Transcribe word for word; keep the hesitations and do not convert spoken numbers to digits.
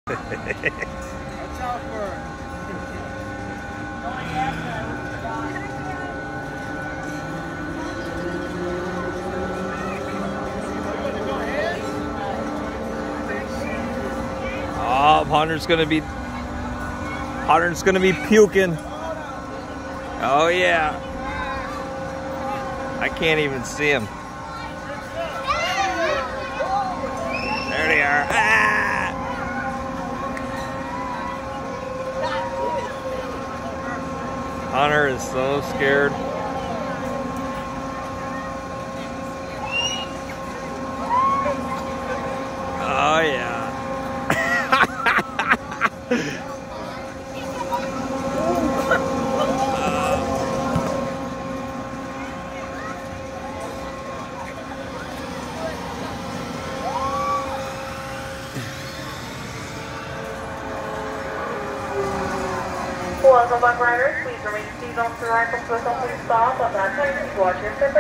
Watch out for her. Oh, Hunter's gonna be Hunter's gonna be puking. Oh yeah. I can't even see him. There they are. Ah! Hunter is so scared. Oh yeah. Welcome back, riders. Please remain seated on the right of the stop. On that time, please watch your step.